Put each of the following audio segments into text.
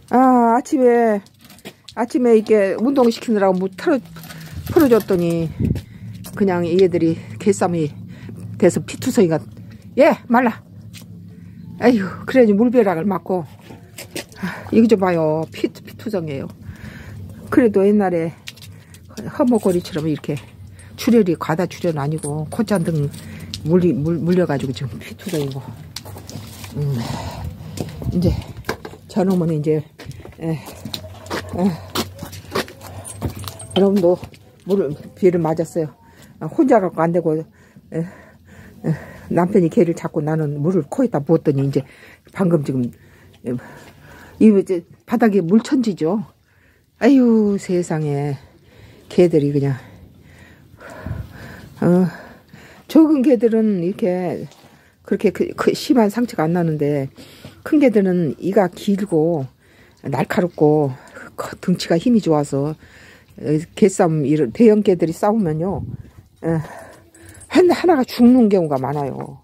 아침에 이렇게 운동시키느라고 뭐 풀어줬더니 그냥 얘들이 개쌈이 돼서 피투성이가 말라. 아휴, 그래야지 물벼락을 맞고. 이거 좀 봐요. 피투성이에요. 그래도 옛날에 허목거리처럼 이렇게 출혈이 과다 출혈은 아니고 콧잔등 물려가지고 지금 피투성이고. 이제 저놈은 이제 여러분도 비를 맞았어요. 혼자 갖고 안 되고 남편이 개를 잡고 나는 물을 코에다 부었더니 이제 방금 지금 이제 바닥에 물천지죠. 아유 세상에 개들이 그냥 적은 개들은 이렇게 그렇게 심한 상처가 안 나는데 큰 개들은 이가 길고 날카롭고 등치가 힘이 좋아서 개싸움 이런 대형 개들이 싸우면요 하나가 죽는 경우가 많아요.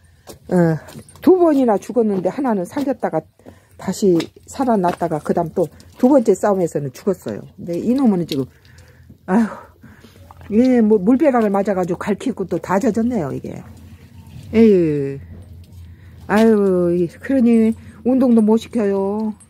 2번이나 죽었는데 하나는 살렸다가 다시 살아났다가 그 다음 또 2번째 싸움에서는 죽었어요. 근데 이놈은 지금 아휴 뭐 물벼락을 맞아가지고 갈퀴고 또 다 젖었네요 이게. 에휴 아유 그러니 운동도 못 시켜요.